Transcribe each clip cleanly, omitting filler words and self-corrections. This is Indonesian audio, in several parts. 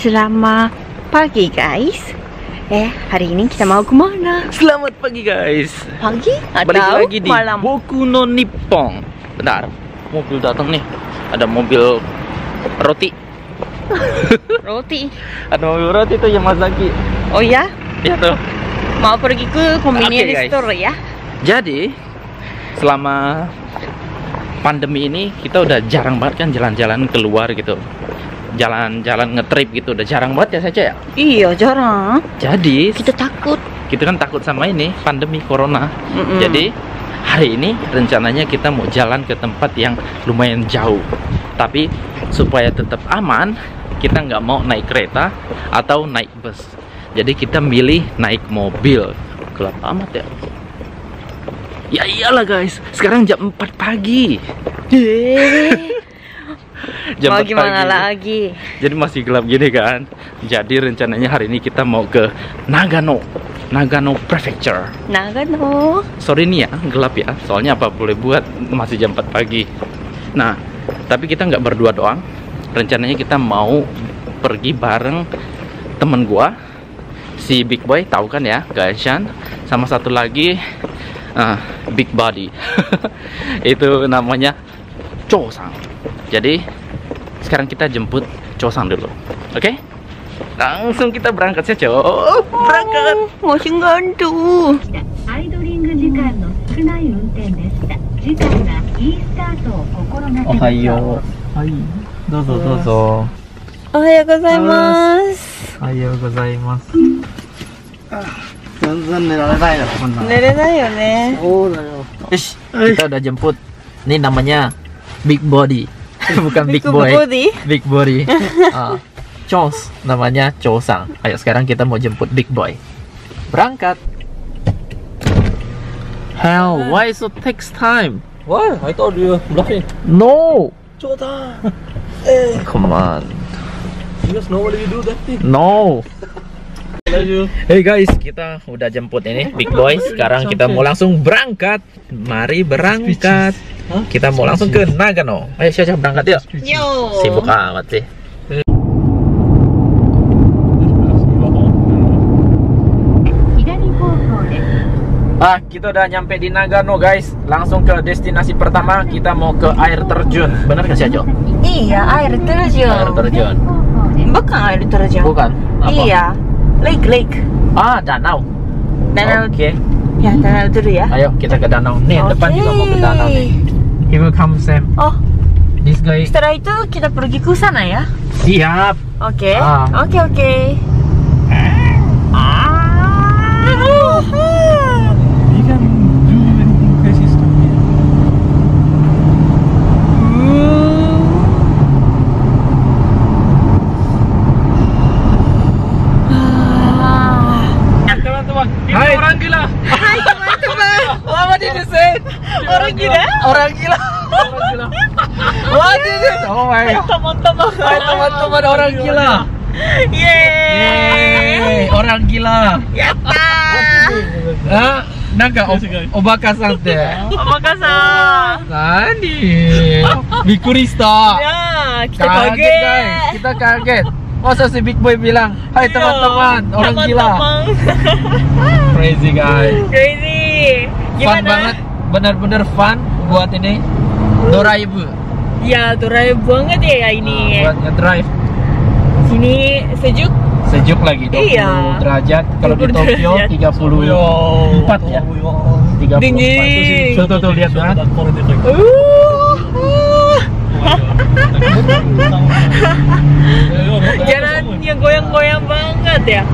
Selamat pagi guys. Hari ini kita mau kemana? Selamat pagi guys. Pagi atau balik lagi di malam? Boku no Nippon. Bentar, mobil datang nih. Ada mobil roti. Roti. Ada mobil roti tuh Yamazaki. Oh ya? Iya tuh. Mau pergi ke convenience Oke, guys. store ya? Jadi selama pandemi ini kita udah jarang banget kan jalan-jalan keluar gitu. Jalan-jalan ngetrip gitu udah jarang banget ya saja ya. Iya jarang. Jadi Kita takut. kita kan takut sama ini pandemi corona. Jadi hari ini rencananya kita mau jalan ke tempat yang lumayan jauh. Tapi supaya tetap aman, kita nggak mau naik kereta atau naik bus. Jadi kita milih naik mobil. Gelap amat ya. Ya iyalah guys, sekarang jam 4 pagi. Mau 4 gimana pagi. lagi? Jadi masih gelap gini kan. Jadi rencananya hari ini kita mau ke Nagano Prefecture. Nagano. Sorry nih ya, gelap ya. Soalnya apa boleh buat, masih jam 4 pagi. Nah, tapi kita nggak berdua doang. Rencananya kita mau pergi bareng temen gua, si Big Boy, tahu kan ya, Gaishan. Sama satu lagi Big Body. Itu namanya Cho-sang. Jadi sekarang kita jemput Cho-sang dulu. Oke? Langsung kita berangkat saja. Berangkat. Masih ngantuk. アイドリング時間の少ない運転でした。次回はいいスタートを心がけましょう。 おはよう。はい。どうぞどうぞ。 おはようございます。 おはようございます。 全然寝られないよこんなの。 寝れないよね。 そうだよ。 Ish, kita udah jemput. Ini namanya Big Body. Bukan Big Boy. Body. Big Body. Chos, namanya Cho-sang. Ayo sekarang kita mau jemput Big Boy. Berangkat. Hell, why so takes time? Why? I told you bluffing. No. Jordan. Come on. Because nobody do that thing. No. Love you. Hey guys, kita udah jemput ini Big Boy. Sekarang kita mau langsung berangkat. Mari berangkat. Kita mau langsung ke Nagano. Ayo Syah berangkat yuk. Yo. Sibuk amat sih. Kita udah nyampe di Nagano guys. Langsung ke destinasi pertama. Kita mau ke air terjun. Benar gak sih Jo? Iya, air terjun. Air terjun. Bukan air terjun. Bukan. Apa? Iya. Lake. Danau. Danau. Oke. Ya, danau dulu ya. Ayo kita ke danau. Nih depan juga mau ke danau nih. He will come Sam. Oh, This guy. setelah itu kita pergi ke sana ya. Siap. Oke. Ah. Oke. You can do anything crazy stuff here. Teman-teman, ini Hai. orang gila. Hai teman-teman. What did you say? Orang gila. Orang gila. Orang gila. What did you say? Oh my god. Teman-teman. Hai teman-teman, orang gila. Yeay. Orang gila. Yatta. Naga obaka-san te. Obaka-san. Nani? Bikurista. Ya, kita Kaget kaget. guys, kita kaget. Masa si Big Boy bilang, "Hai teman-teman, orang gila." Crazy guys. Crazy. Fun banget, benar-benar fun buat ini drive. Ya, drive banget ya ini. Buat ngedrive. Sini sejuk. Sejuk lagi 20 Iya. derajat. Kalau di 20 Tokyo derajat. 34 ya. 34. Dingin. Tuh lihat kan. Jalannya goyang-goyang banget ya.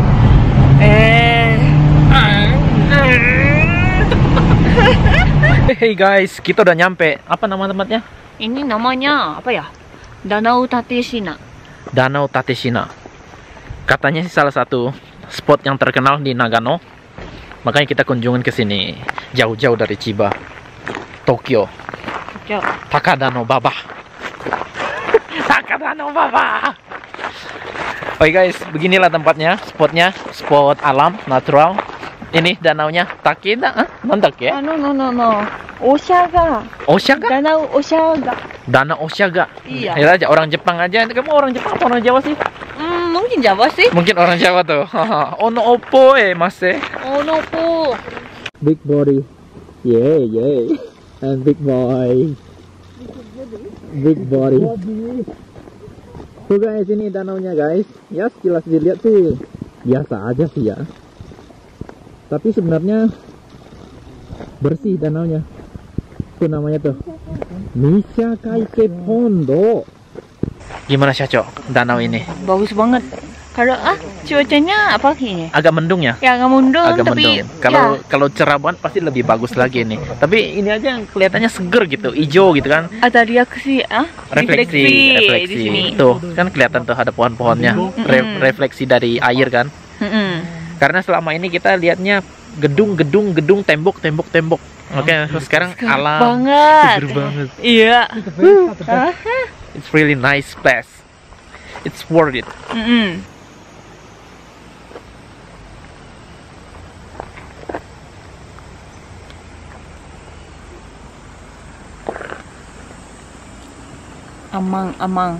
Hey guys, kita udah nyampe. Apa nama tempatnya? Ini namanya apa ya? Danau Tateshina. Danau Tateshina. Katanya sih salah satu spot yang terkenal di Nagano. Makanya kita kunjungin ke sini. Jauh-jauh dari Chiba, Tokyo. Takadano Baba. Takadano Baba. Oke guys, beginilah tempatnya, spotnya, spot alam, natural. Ini danaunya Takeda, nandak ya? No. Oshaga. Oshaga? Danau Oshaga. Danau Oshaga. Iya. Ya aja orang Jepang aja. Kamu orang Jepang apa orang Jawa sih? mungkin Jawa sih. Mungkin orang Jawa tuh. Ono opo mas Ono po. Big body. Yeah. And big boy. Big body. Tuh guys, ini danaunya guys. Ya sekilas dilihat tuh biasa aja sih ya. Tapi sebenarnya bersih danaunya. Itu namanya tuh Nisha Kaike Pondo. Gimana Syaco danau ini? Bagus banget. Kalau cuacanya apa ini? Agak mendung ya? Ya agak mendung, Agak tapi mendung. Kalau cerah banget pasti lebih bagus lagi ini. Tapi ini aja yang kelihatannya seger gitu, hijau gitu kan. ada reaksi, Refleksi di sini. Tuh kan kelihatan tuh ada pohon-pohonnya. Refleksi dari air kan. Karena selama ini kita lihatnya gedung, tembok. Oke, sekarang alam. Seger banget. Iya. It's really nice place. It's worth it. Amang.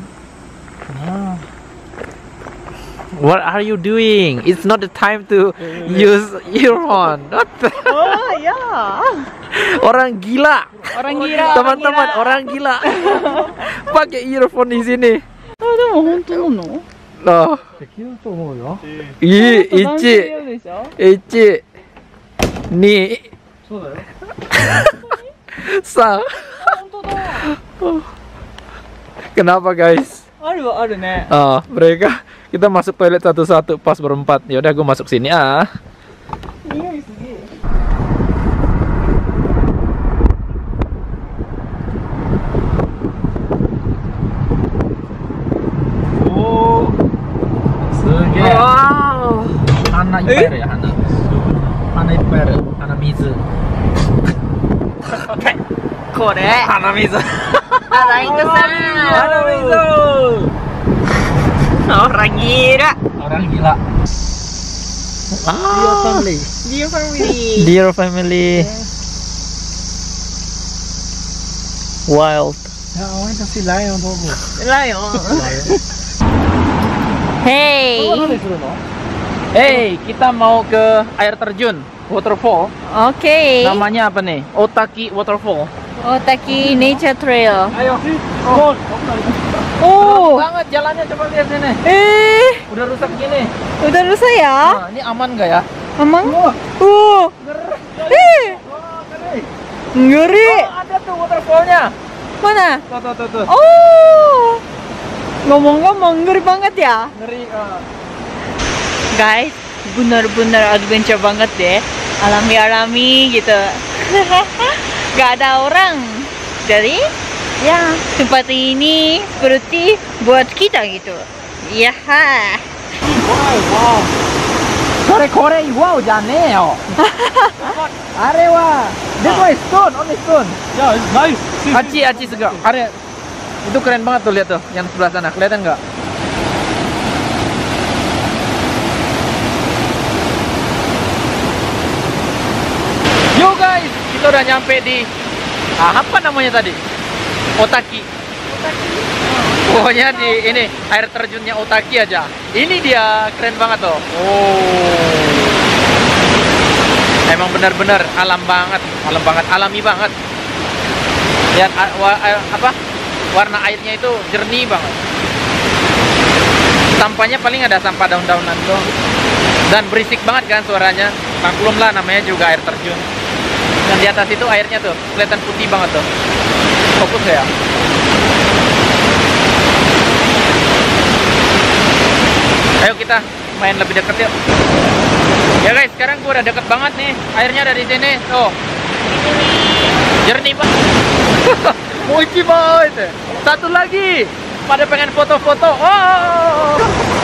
What are you doing? It's not the time to use earphone. What the? Oh ya. Orang gila. Teman-teman, orang gila. Pakai earphone di sini. Loh. Ichi. Ni. Sa. Kenapa guys? Ada nih. Mereka kita masuk toilet satu-satu pas berempat. Ya udah gue masuk sini Wow. Hana ipere ya hana. Hana ipere, hana mizu. Kore. Hana mizu. Hana mizu. Orang gila. Dear family. Wild. Ja, jag inte se lion då. Hey, kita mau ke air terjun, waterfall. Oke. Namanya apa nih? Otaki Waterfall. Otaki Nature Trail. Ayo. Oh. Banget jalannya, coba lihat sini. Udah rusak gini. Udah rusak ya? Nah, ini aman nggak ya? Emang? Ngeri. Ada tuh waterfallnya. Mana? Tuh. Oh. Ngomong-ngomong ngeri banget ya? Ngeri. Guys, benar-benar adventure banget deh. Alami-alami gitu. Gak ada orang. Jadi, ya tempat ini seperti buat kita gitu. Ya. Wow. Kore wow janeo. Arewa. Dewa stone, only stone. Ja, it's nice. Aci segar. Are. Itu keren banget tuh, lihat tuh yang sebelah sana. Kelihatan nggak? Yo guys, kita udah nyampe di apa namanya tadi? Otaki. Pokoknya di ini air terjunnya Otaki aja. Ini dia keren banget tuh. Emang benar-benar alam banget, alami banget. Lihat warna airnya itu jernih banget. Sampahnya paling ada sampah daun-daunan doang. Dan berisik banget kan suaranya. Maklum lah namanya juga air terjun. Dan di atas itu airnya tuh kelihatan putih banget tuh. Fokus ya. Ayo kita main lebih deket yuk. Ya guys, sekarang gue udah deket banget nih. Airnya ada di sini. Tuh. Jernih banget. Mochi banget. Satu lagi. Pada pengen foto-foto. Oh.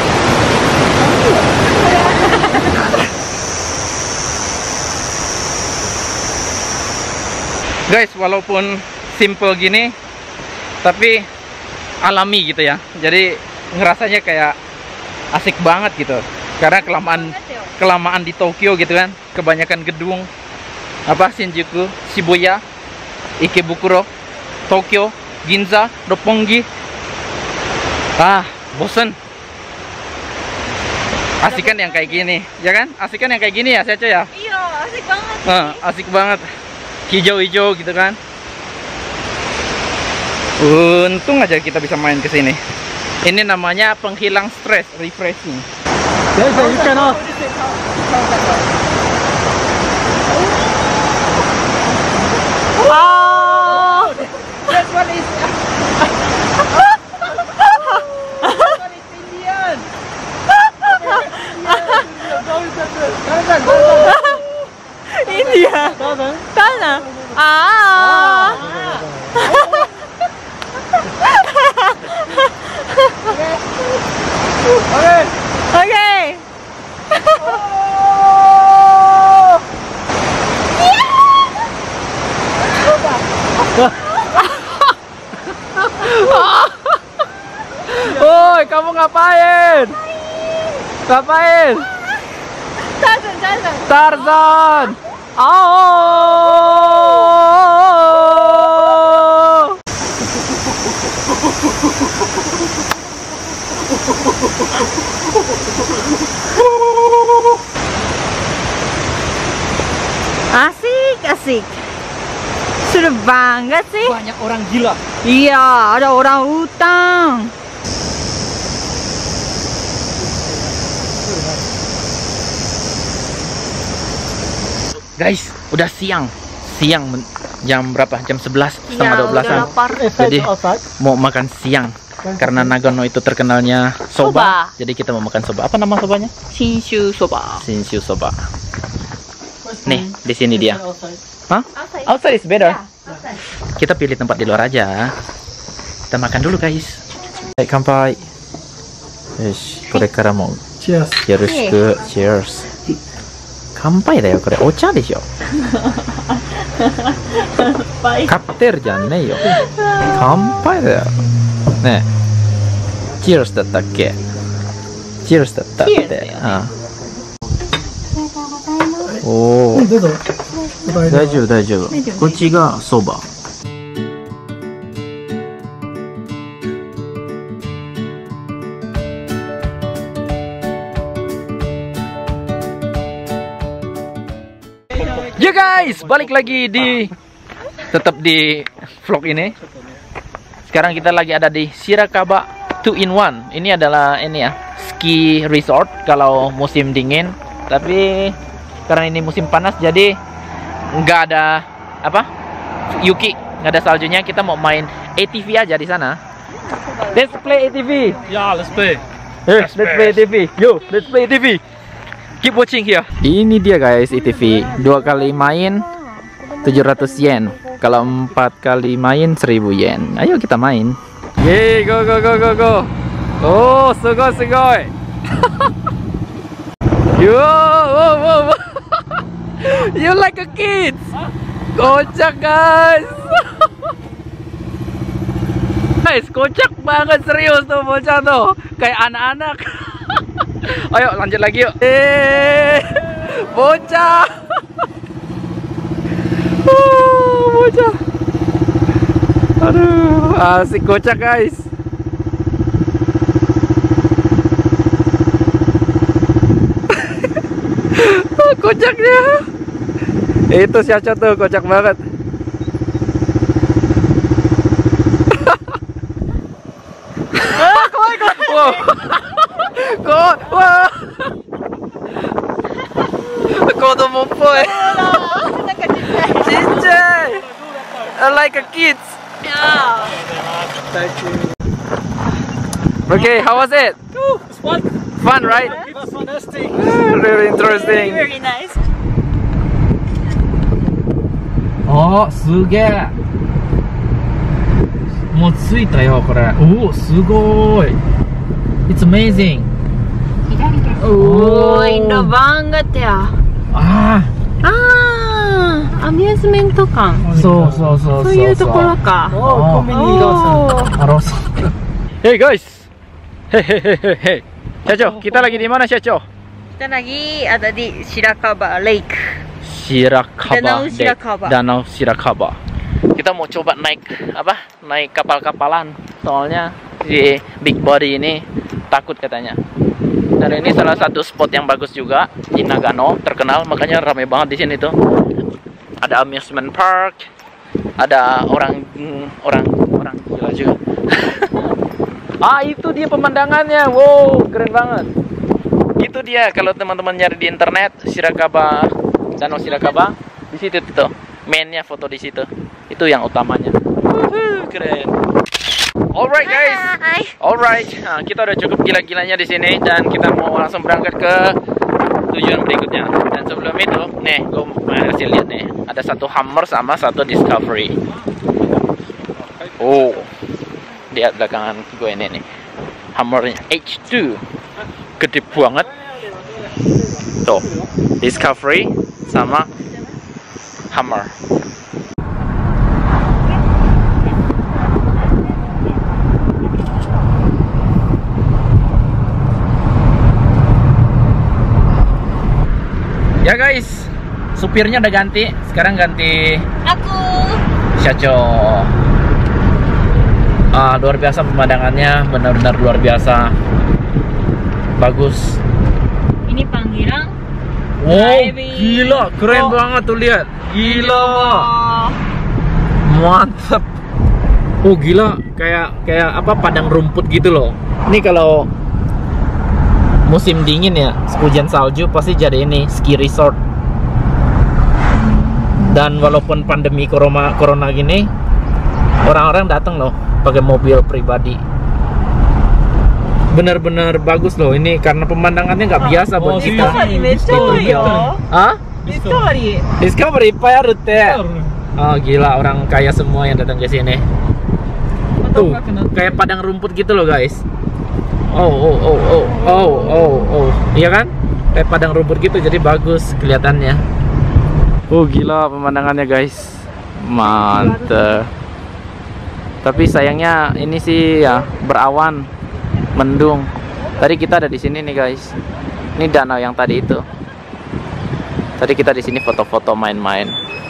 Guys, walaupun simple gini, tapi alami gitu ya. Jadi ngerasanya kayak asik banget gitu. Karena kelamaan di Tokyo gitu kan, kebanyakan gedung, Shinjuku, Shibuya, Ikebukuro, Tokyo, Ginza, Roppongi. Bosen. Asik kan yang kayak gini, ya kan? Asik kan yang kayak gini ya, Caca ya? Iya, asik banget. Asik banget. Hijau-hijau gitu kan. Untung aja kita bisa main ke sini. Ini namanya penghilang stres, refreshing. You cannot. Oh, That one is Indian. India. Sana. Ah. Okay. Okay. Woi, kamu ngapain? Ngapain? Tarzan, Tarzan. Tarzan. Oh. Asik, asik. Seru banget sih. Banyak orang gila. Iya, ada orang utang. Guys, udah siang. Jam berapa? Jam 11, setengah Iya, 12-an. udah lapar. Jadi mau makan siang. Karena Nagano itu terkenalnya soba. Jadi kita mau makan soba. Apa nama sobanya? Shinshu soba. Shinshu soba. Nih, di sini dia. Hah? Outside. Outside is better. Outside. Kita pilih tempat di luar aja. Kita makan dulu, guys. Hai, kanpai. Yoshi, これからも Cheers. よろしく。Cheers. 乾杯だよ、これ。お茶でしょ。買ってるじゃんねえよ。乾杯だよ。ねえ。Cheers だったっけ？ Cheers だったっ Cheers だて。 よねああ。おお。 どうぞ。 大丈夫大丈夫。こっちがそば。Ya guys, balik lagi tetap di vlog ini. Sekarang kita lagi ada di Shirakaba 2-in-1. Ini adalah ski resort kalau musim dingin. Tapi karena ini musim panas jadi nggak ada yuki, nggak ada saljunya. Kita mau main ATV aja di sana. Let's play ATV. Yeah, let's play. Let's play ATV. Yo, let's play ATV. Keep watching here. Ini dia guys ATV. 2 kali main 700 yen. Kalau 4 kali main 1000 yen. Ayo kita main. Yeay, go go go go go. Oh, sugoi sugoi. Yo, wow, wow, wow. You like a kid. Kocak guys. Guys, kocak banget serius tuh bocah tuh. Kayak anak-anak. Ayo lanjut lagi yuk. Bocah. Bocah. Aduh, asik kocak guys. Kocaknya. Itu si Aca tuh kocak banget. Wow. Wah. Kodomo poi. Cicai. Like a kids. Yeah. Thank you. Okay, how was it? It's fun. Fun, right? It was fantastic. Really interesting. Very nice. Oh, すげえ。もう着いたよこれ。おお、すごい。It's amazing. Oh, indah banget ya. Ah, amusement 館。 そうそうそうそう。 そういうところか。 Oh, Aros. Hey guys. Hey hey hey hey hey. Syacho, kita lagi di mana Syacho? Kita lagi ada di Shirakaba Lake. Shirakaba. Danau Shirakaba. Danau Shirakaba. Kita mau coba naik Naik kapal-kapalan. Soalnya si big body ini takut katanya. Dan ini salah satu spot yang bagus juga di Nagano, terkenal, makanya ramai banget di sini tuh. Ada amusement park, ada orang gila juga. Ah, itu dia pemandangannya. Wow, keren banget. Itu dia kalau teman-teman nyari di internet Shirakawa, Danau Shirakawa, di situ tuh. Mainnya foto di situ. Itu yang utamanya. Keren. Alright guys. Alright. Nah, kita udah cukup gila-gilanya di sini dan kita mau langsung berangkat ke tujuan berikutnya. Dan sebelum itu, nih, gue mau kasih lihat nih. Ada satu Hummer sama satu Discovery. Oh. Lihat belakangan gue ini nih. Hummernya H2. Gede banget. Tuh. Discovery sama Hummer. Ya guys, supirnya udah ganti. Sekarang ganti Aku. Shacho. Luar biasa pemandangannya, benar-benar luar biasa. Bagus. Ini Panggirang. Wow, Driving. gila, keren banget tuh, lihat. Gila. Mantap. Oh, gila, kayak apa, padang rumput gitu loh. Ini kalau musim dingin ya, hujan salju, pasti jadi ini ski resort. Dan walaupun pandemi corona gini, orang-orang datang loh pakai mobil pribadi. Benar-benar bagus loh ini karena pemandangannya nggak biasa buat kita. Hah? Discovery Payarute. Oh gila, orang kaya semua yang datang ke sini. Tuh, kayak padang rumput gitu loh guys. Oh. Iya kan? Kayak padang rumput gitu, jadi bagus kelihatannya. Oh gila pemandangannya guys. Mantap. Tapi sayangnya ini sih ya berawan, mendung. Tadi kita ada di sini nih guys. Ini danau yang tadi itu. Tadi kita di sini foto-foto main-main.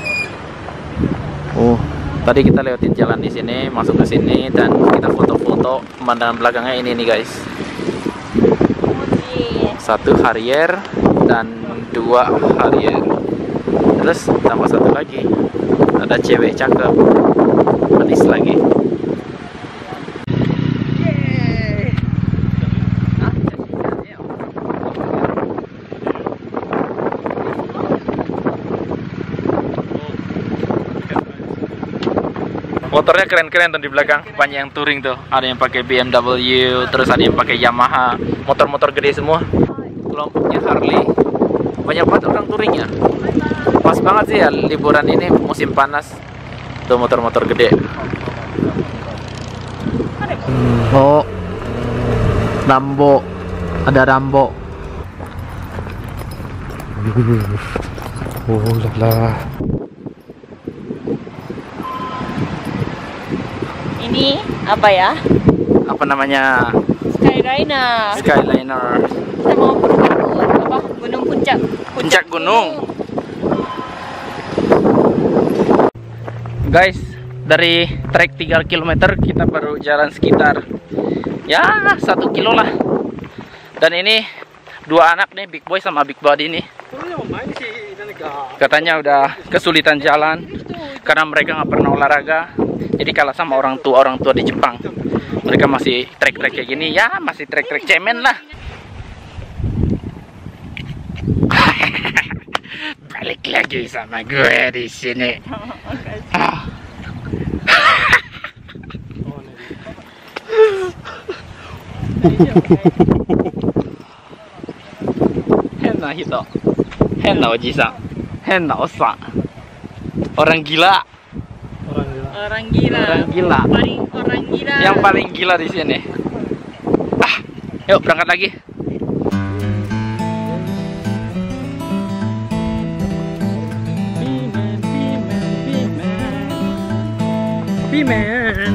Tadi kita lewatin jalan di sini, masuk ke sini dan kita foto-foto pemandangan belakangnya ini nih guys. Satu Harrier dan dua Harrier. Terus tambah satu lagi. Ada cewek cakep. Manis lagi. Motornya keren-keren tuh di belakang, banyak yang touring tuh. Ada yang pakai BMW, terus ada yang pakai Yamaha, motor-motor gede semua. Kelompoknya Harley, banyak banget orang touring ya. Pas banget sih ya liburan ini musim panas. Tuh motor-motor gede. Oh, Rambo, ada Rambo. Oh lah. Ini apa ya? Apa namanya? Skyliner. Skyliner. Kita mau apa? Gunung Puncak. Puncak gunung. Guys, dari trek 3 km kita baru jalan sekitar ya 1 kilo lah. Dan ini dua anak nih, Big Boy sama Big Body nih. Katanya udah kesulitan jalan karena mereka nggak pernah olahraga. Jadi kalah sama orang tua di Jepang. Mereka masih trek-trek kayak gini, ya masih trek-trek cemen lah. Balik lagi sama gue di sini. Henna hito, henna oji-san, henna osan. Orang gila. Orang gila. Orang gila. Orang gila. Yang paling gila di sini. Yuk berangkat lagi. Biman.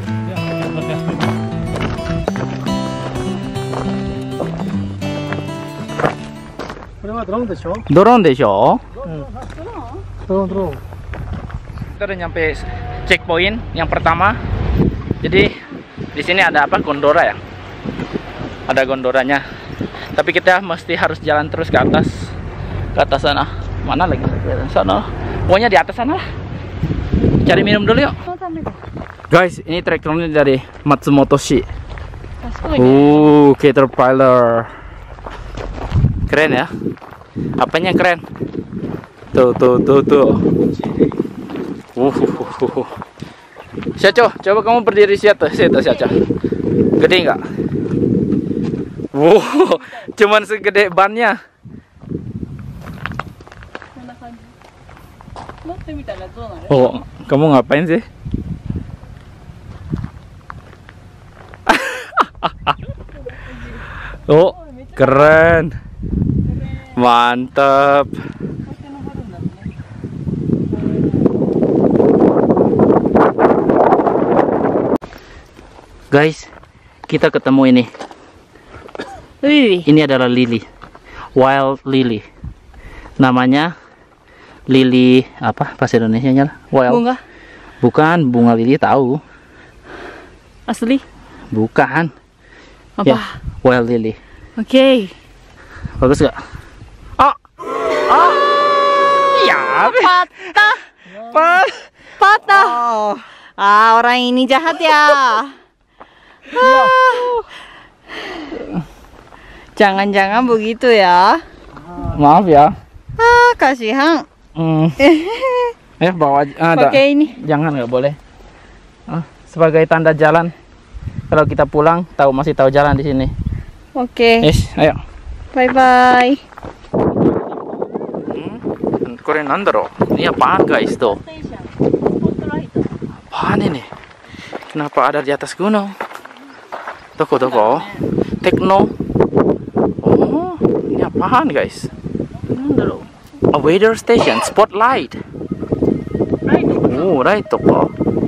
Dorong desho. Kita udah nyampe checkpoint yang pertama. Jadi di sini ada apa? Gondora ya. Ada gondoranya. Tapi kita mesti harus jalan terus ke atas sana. Mana lagi? Sana. Pokoknya di atas sana lah. Cari minum dulu yuk. Guys, ini traktornya dari Matsumoto Shi. Caterpillar. Keren ya? Apanya keren? Tuh. Syaco, coba kamu berdiri situ, Syaco. Gede nggak? Wow, cuman segede bannya. Oh, kamu ngapain sih? Oh, keren. Mantap. Guys, kita ketemu ini. Lily. Ini adalah lily. Wild lily. Namanya lily apa bahasa Indonesianya? Wild. Bunga. Bukan, bunga lili tahu. Asli. Bukan. Apa? Ya, wild lily. Oke. Bagus gak? Oh. Ya, Patah. Patah. Orang ini jahat ya. Jangan-jangan begitu ya. maaf ya. Kasihan. Bawa ada. Oke, ini. Jangan, nggak boleh. Sebagai tanda jalan. Kalau kita pulang, masih tahu jalan di sini. Oke. Ayo. Bye bye. Korean Nandaro. Ini apaan guys tuh? Apaan ini? Kenapa ada di atas gunung? Toko. Tekno. Oh, ini apaan guys? A weather station, spotlight. Oh, right toko.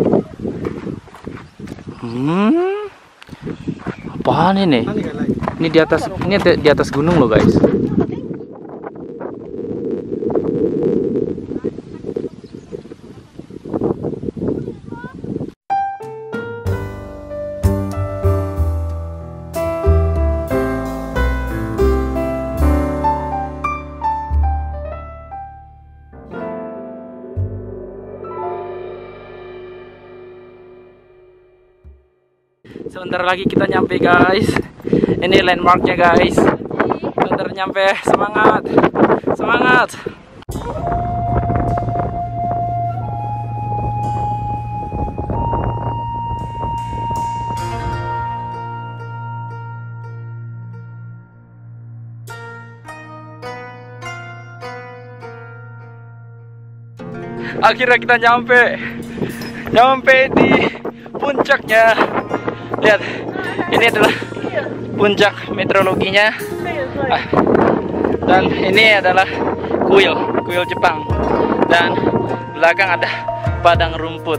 Apaan ini? Ini di atas gunung loh guys. Sebentar lagi kita nyampe guys. Ini landmarknya guys. Bentar nyampe. Semangat. Akhirnya kita nyampe di puncaknya. Lihat, ini adalah puncak meteorologinya. Dan ini adalah kuil Jepang. Dan belakang ada padang rumput.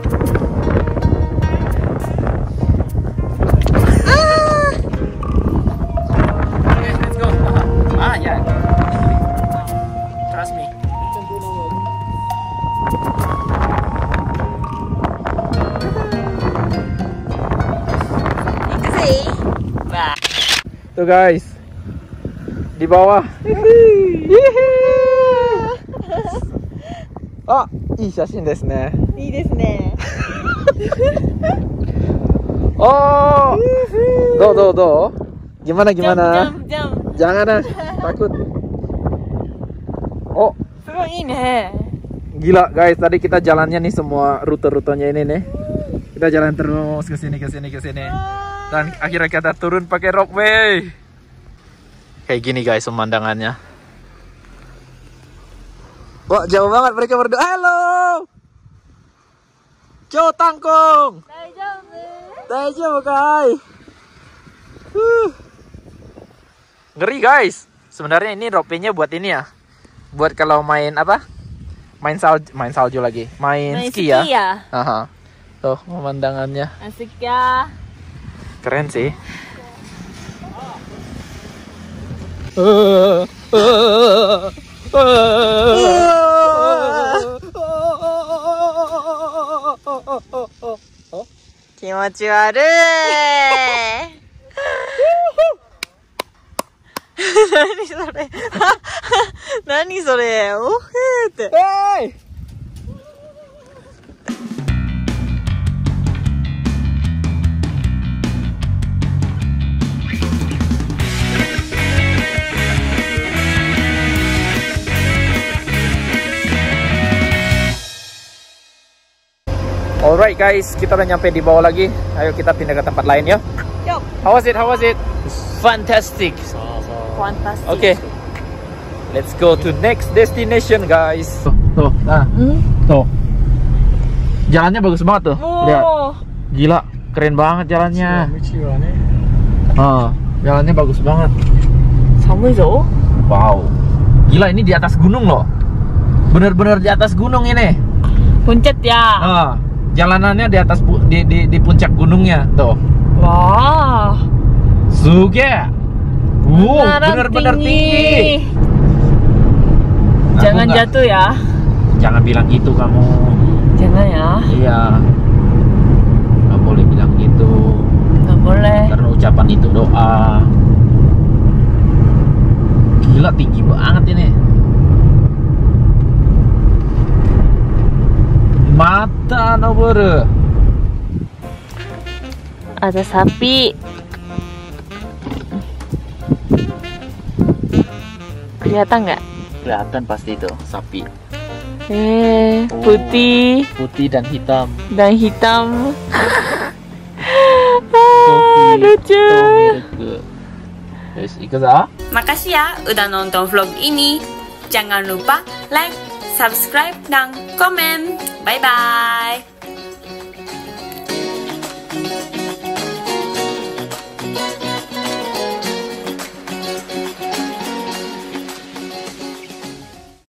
Let's go. Ya. Trust me. Tuh guys, di bawah. Ii shashin desu ne. Ii desu ne. Oh, do. Gimana? Jump. Jangan takut. Oh, Sugoi ne. gila guys, tadi kita jalannya nih semua rute-rutenya ini nih. Kita jalan terus ke sini. Dan akhirnya kita turun pakai ropeway. Kayak gini guys pemandangannya. Wah, jauh banget mereka berdua. Halo. Ciao Tangkong. Daijoubu kai. Ngeri guys. Sebenarnya ini ropeway-nya buat ini ya. Buat kalau main apa? Main salju lagi. Main ski ya. Aha. Tuh pemandangannya. Asik ya. Keren sih. Kimochi warui. 何それ何それおへーって。 Alright guys, kita udah nyampe di bawah lagi. Ayo kita pindah ke tempat lain ya. Yuk. How was it? How was it? Fantastic. Fantastic. Okay. Let's go to next destination guys. Tuh, nah. Tuh. Jalannya bagus banget tuh. Lihat. Gila, keren banget jalannya. Jalannya bagus banget. Samuizo. Wow. Gila, ini di atas gunung loh. Bener-bener di atas gunung ini. Puncak ya. Jalanannya di atas di puncak gunungnya tuh. Wah. Suge. Bener-bener tinggi. Jangan jatuh ya. Jangan bilang gitu kamu. Jangan ya. Iya. Nggak boleh bilang gitu. Nggak boleh. Karena ucapan itu doa. Gila, tinggi banget ini. Mata noboru. Ada sapi. Kelihatan nggak? Kelihatan pasti itu sapi. Putih. Putih dan hitam. Dan hitam. Lucu. Guys, ikut ah. Makasih ya udah nonton vlog ini. Jangan lupa like, subscribe, dan komen. Bye-bye.